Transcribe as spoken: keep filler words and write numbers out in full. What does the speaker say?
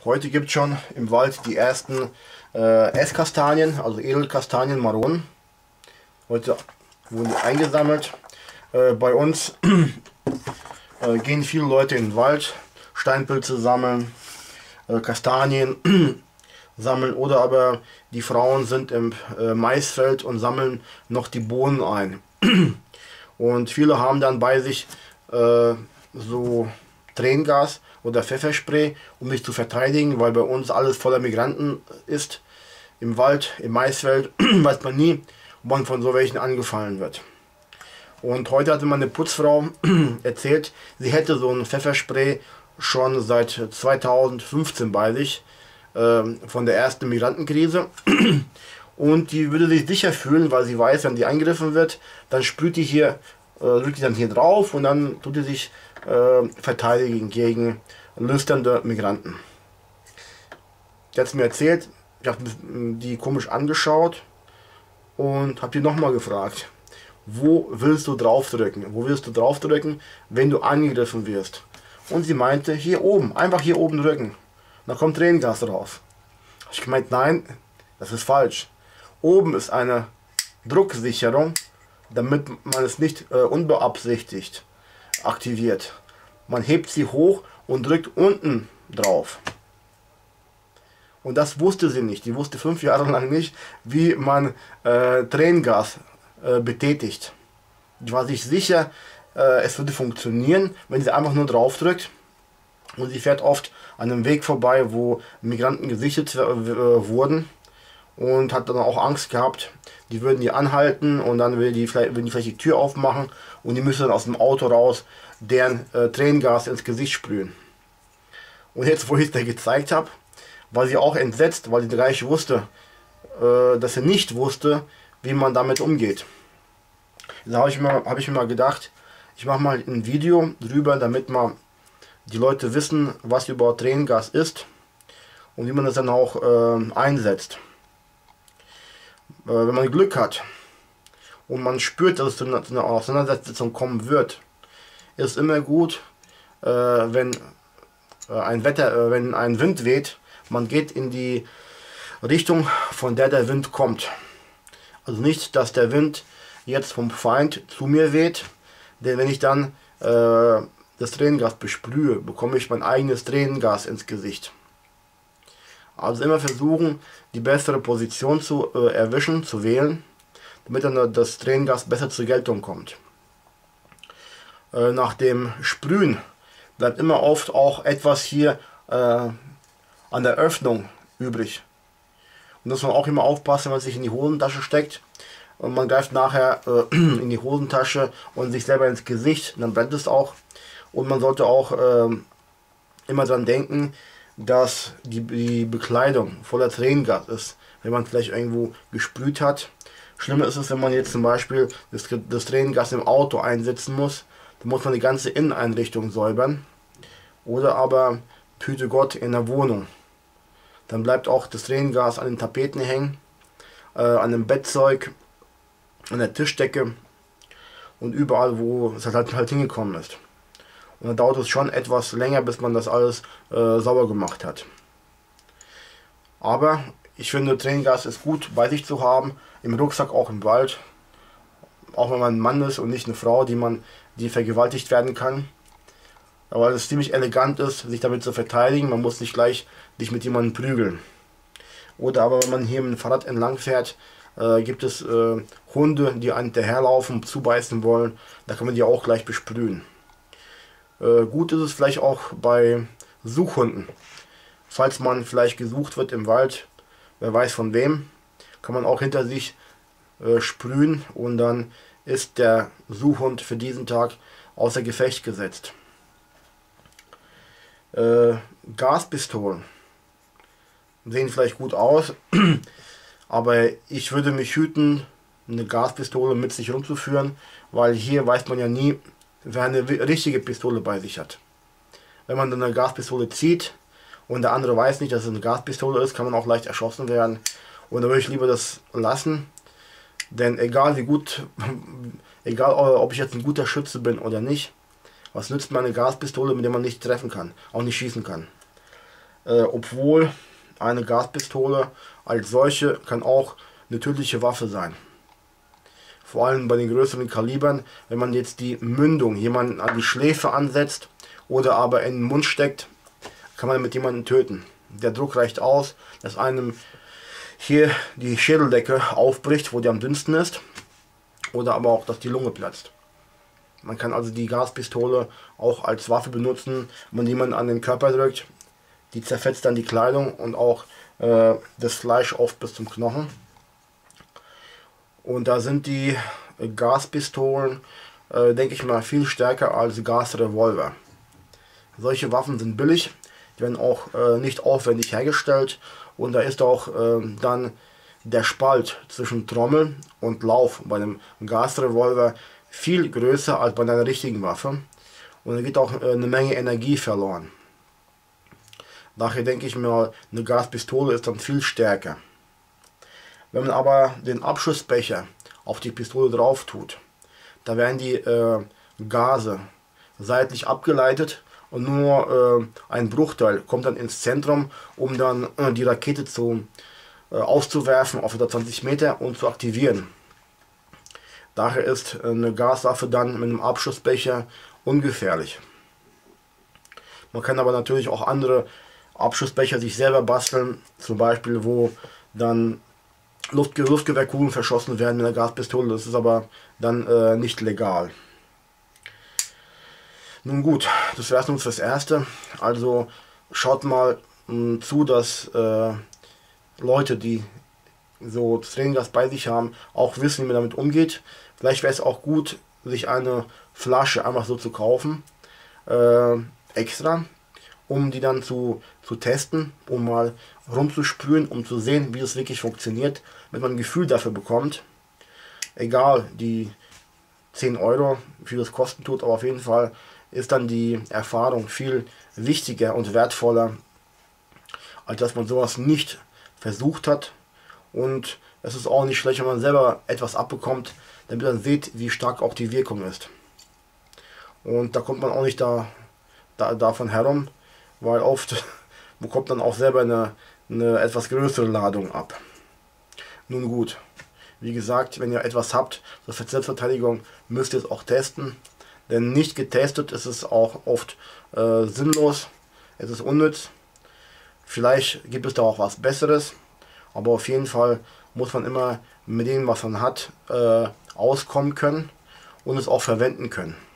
Heute gibt es schon im Wald die ersten äh, Esskastanien, also Edelkastanien, Maronen. Heute wurden die eingesammelt. Äh, bei uns äh, gehen viele Leute in den Wald, Steinpilze sammeln, äh, Kastanien sammeln, oder aber die Frauen sind im äh, Maisfeld und sammeln noch die Bohnen ein. Und viele haben dann bei sich äh, so Tränengas oder Pfefferspray, um sich zu verteidigen, weil bei uns alles voller Migranten ist. Im Wald, im Maisfeld weiß man nie, ob man von so welchen angefallen wird. Und heute hatte meine Putzfrau erzählt, sie hätte so ein Pfefferspray schon seit zweitausendfünfzehn bei sich, äh, von der ersten Migrantenkrise. Und die würde sich sicher fühlen, weil sie weiß, wenn die angegriffen wird, dann sprüht die hier, äh, drückt die dann hier drauf und dann tut die sich äh, verteidigen gegen lüsternde Migranten. Die hat es mir erzählt, ich habe die komisch angeschaut und habe die nochmal gefragt, wo willst du draufdrücken? Wo willst du draufdrücken, wenn du angegriffen wirst? Und sie meinte, hier oben, einfach hier oben drücken. Da kommt Tränengas drauf. Habe ich gemeint, nein, das ist falsch. Oben ist eine Drucksicherung, damit man es nicht äh, unbeabsichtigt aktiviert. Man hebt sie hoch und drückt unten drauf. Und das wusste sie nicht. Die wusste fünf Jahre lang nicht, wie man äh, Tränengas äh, betätigt. Die war sich sicher, äh, es würde funktionieren, wenn sie einfach nur drauf drückt. Und sie fährt oft an einem Weg vorbei, wo Migranten gesichtet äh, wurden. Und hat dann auch Angst gehabt, die würden die anhalten und dann würden die vielleicht, würden die, vielleicht die Tür aufmachen und die müssen dann aus dem Auto raus deren äh, Tränengas ins Gesicht sprühen. Und jetzt, wo ich es dir gezeigt habe, war sie auch entsetzt, weil sie gleich wusste, äh, dass sie nicht wusste, wie man damit umgeht. Da habe ich, hab ich mir mal gedacht, ich mache mal ein Video drüber, damit mal die Leute wissen, was überhaupt Tränengas ist und wie man das dann auch äh, einsetzt. Wenn man Glück hat und man spürt, dass es zu einer Auseinandersetzung kommen wird, ist es immer gut, äh, wenn, äh, ein Wetter, äh, wenn ein Wind weht, man geht in die Richtung, von der der Wind kommt. Also nicht, dass der Wind jetzt vom Feind zu mir weht, denn wenn ich dann äh, das Tränengas besprühe, bekomme ich mein eigenes Tränengas ins Gesicht. Also immer versuchen, die bessere Position zu äh, erwischen, zu wählen, damit dann das Tränengas besser zur Geltung kommt. Äh, nach dem Sprühen bleibt immer oft auch etwas hier äh, an der Öffnung übrig. Und das muss man auch immer aufpassen, wenn man sich in die Hosentasche steckt und man greift nachher äh, in die Hosentasche und sich selber ins Gesicht, dann brennt es auch. Und man sollte auch äh, immer daran denken, dass die, die Bekleidung voller Tränengas ist, wenn man vielleicht irgendwo gesprüht hat. Schlimmer ist es, wenn man jetzt zum Beispiel das, das Tränengas im Auto einsetzen muss, dann muss man die ganze Inneneinrichtung säubern. Oder aber, hüte Gott, in der Wohnung. Dann bleibt auch das Tränengas an den Tapeten hängen, äh, an dem Bettzeug, an der Tischdecke und überall, wo es halt, halt hingekommen ist. Und dann dauert es schon etwas länger, bis man das alles äh, sauber gemacht hat. Aber ich finde, Tränengas ist gut bei sich zu haben, im Rucksack, auch im Wald. Auch wenn man ein Mann ist und nicht eine Frau, die, man, die vergewaltigt werden kann. Aber es ziemlich elegant ist, sich damit zu verteidigen. Man muss nicht gleich sich mit jemandem prügeln. Oder aber wenn man hier mit dem Fahrrad entlang fährt, äh, gibt es äh, Hunde, die einen hinterherlaufen, zubeißen wollen. Da kann man die auch gleich besprühen. Äh, gut ist es vielleicht auch bei Suchhunden. Falls man vielleicht gesucht wird im Wald, wer weiß von wem, kann man auch hinter sich äh, sprühen und dann ist der Suchhund für diesen Tag außer Gefecht gesetzt. Äh, Gaspistolen sehen vielleicht gut aus, aber ich würde mich hüten, eine Gaspistole mit sich rumzuführen, weil hier weiß man ja nie, wer eine richtige Pistole bei sich hat. Wenn man dann eine Gaspistole zieht und der andere weiß nicht, dass es eine Gaspistole ist, kann man auch leicht erschossen werden. Und da würde ich lieber das lassen, denn egal wie gut, egal ob ich jetzt ein guter Schütze bin oder nicht, was nützt mir eine Gaspistole, mit der man nicht treffen kann, auch nicht schießen kann. äh, obwohl eine Gaspistole als solche kann auch eine tödliche Waffe sein. Vor allem bei den größeren Kalibern, wenn man jetzt die Mündung jemanden an die Schläfe ansetzt oder aber in den Mund steckt, kann man mit jemanden töten. Der Druck reicht aus, dass einem hier die Schädeldecke aufbricht, wo die am dünnsten ist, oder aber auch, dass die Lunge platzt. Man kann also die Gaspistole auch als Waffe benutzen, wenn man jemanden an den Körper drückt. Die zerfetzt dann die Kleidung und auch äh, das Fleisch oft bis zum Knochen. Und da sind die äh, Gaspistolen, äh, denke ich mal, viel stärker als Gasrevolver. Solche Waffen sind billig, die werden auch äh, nicht aufwendig hergestellt und da ist auch äh, dann der Spalt zwischen Trommel und Lauf bei einem Gasrevolver viel größer als bei einer richtigen Waffe und da geht auch äh, eine Menge Energie verloren. Daher denke ich mir, eine Gaspistole ist dann viel stärker. Wenn man aber den Abschussbecher auf die Pistole drauf tut, da werden die äh, Gase seitlich abgeleitet und nur äh, ein Bruchteil kommt dann ins Zentrum, um dann äh, die Rakete zu, äh, auszuwerfen auf etwa zwanzig Meter und zu aktivieren. Daher ist eine Gaswaffe dann mit einem Abschussbecher ungefährlich. Man kann aber natürlich auch andere Abschussbecher sich selber basteln, zum Beispiel wo dann Luft Luftgewehrkugeln verschossen werden mit einer Gaspistole, das ist aber dann äh, nicht legal. Nun gut, das wäre es nun fürs Erste. Also schaut mal mh, zu, dass äh, Leute, die so Tränengas bei sich haben, auch wissen, wie man damit umgeht. Vielleicht wäre es auch gut, sich eine Flasche einfach so zu kaufen, äh, extra, um die dann zu, zu testen, um mal rumzuspülen, um zu sehen, wie es wirklich funktioniert, wenn man ein Gefühl dafür bekommt. Egal, die zehn Euro, wie viel das kosten tut, aber auf jeden Fall ist dann die Erfahrung viel wichtiger und wertvoller, als dass man sowas nicht versucht hat. Und es ist auch nicht schlecht, wenn man selber etwas abbekommt, damit man sieht, wie stark auch die Wirkung ist. Und da kommt man auch nicht da, da, davon herum, weil oft bekommt man auch selber eine, eine etwas größere Ladung ab. Nun gut, wie gesagt, wenn ihr etwas habt zur Selbstverteidigung, müsst ihr es auch testen. Denn nicht getestet ist es auch oft äh, sinnlos, es ist unnütz. Vielleicht gibt es da auch was Besseres, aber auf jeden Fall muss man immer mit dem, was man hat, äh, auskommen können und es auch verwenden können.